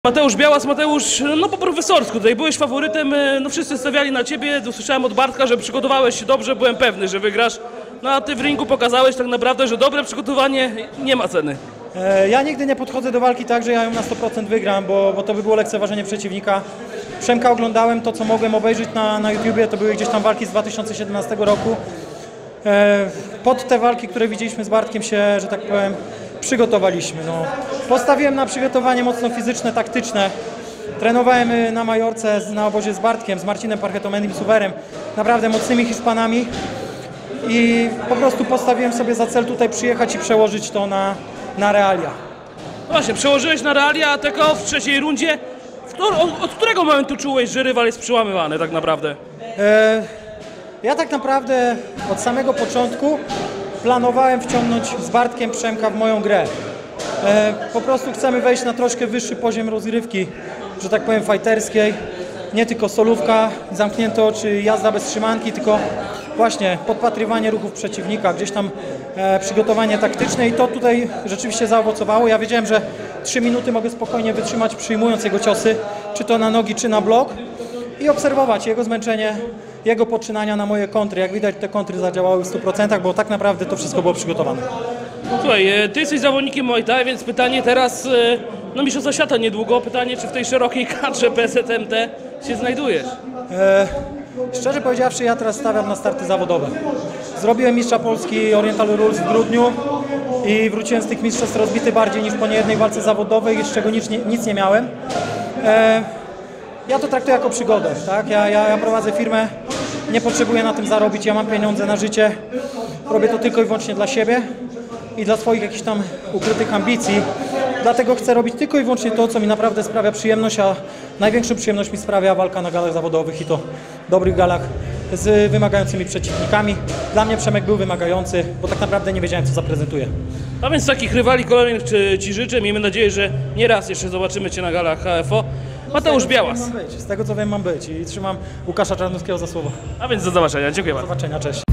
Mateusz Białas, Mateusz, no po profesorsku, tutaj byłeś faworytem, no wszyscy stawiali na ciebie, usłyszałem od Bartka, że przygotowałeś się dobrze, byłem pewny, że wygrasz, no a ty w ringu pokazałeś tak naprawdę, że dobre przygotowanie nie ma ceny. Ja nigdy nie podchodzę do walki tak, że ja ją na 100% wygram, bo to by było lekceważenie przeciwnika. Przemka oglądałem to, co mogłem obejrzeć na YouTubie, to były gdzieś tam walki z 2017 roku. Pod te walki, które widzieliśmy z Bartkiem się, że tak powiem, przygotowaliśmy. No. Postawiłem na przygotowanie mocno fizyczne, taktyczne. Trenowałem na Majorce na obozie z Bartkiem, z Marcinem Parchetomenim, Suwerem, naprawdę mocnymi Hiszpanami i po prostu postawiłem sobie za cel tutaj przyjechać i przełożyć to na realia. No właśnie, przełożyłeś na realia TKO w trzeciej rundzie. Od którego momentu czułeś, że rywal jest przełamywany tak naprawdę? Ja tak naprawdę od samego początku planowałem wciągnąć z Bartkiem Przemka w moją grę. Po prostu chcemy wejść na troszkę wyższy poziom rozgrywki, że tak powiem fajterskiej. Nie tylko solówka, zamknięte oczy, jazda bez trzymanki, tylko właśnie podpatrywanie ruchów przeciwnika, gdzieś tam przygotowanie taktyczne i to tutaj rzeczywiście zaowocowało. Ja wiedziałem, że 3 minuty mogę spokojnie wytrzymać przyjmując jego ciosy, czy to na nogi, czy na blok i obserwować jego zmęczenie, jego poczynania na moje kontry. Jak widać, te kontry zadziałały w 100%, bo tak naprawdę to wszystko było przygotowane. Słuchaj, ty jesteś zawodnikiem Muay Thai, więc pytanie teraz, no mistrzostwa świata niedługo, pytanie, czy w tej szerokiej kadrze PZMT się znajdujesz? Szczerze powiedziawszy, ja teraz stawiam na starty zawodowe. Zrobiłem mistrza Polski Oriental Rules w grudniu i wróciłem z tych mistrzostw rozbity bardziej niż po niejednej walce zawodowej, z czego nic nie miałem. Ja to traktuję jako przygodę, tak? Ja prowadzę firmę, nie potrzebuję na tym zarobić, ja mam pieniądze na życie, robię to tylko i wyłącznie dla siebie i dla swoich jakichś tam ukrytych ambicji. Dlatego chcę robić tylko i wyłącznie to, co mi naprawdę sprawia przyjemność, a największą przyjemność mi sprawia walka na galach zawodowych i to dobrych galach z wymagającymi przeciwnikami. Dla mnie Przemek był wymagający, bo tak naprawdę nie wiedziałem, co zaprezentuje. A więc takich rywali kolejnych ci życzę. Miejmy nadzieję, że nie raz jeszcze zobaczymy Cię na galach HFO. Mateusz Białas. Z tego co wiem mam być i trzymam Łukasza Czarnowskiego za słowo. A więc do zobaczenia. Dziękuję Do bardzo. zobaczenia, cześć.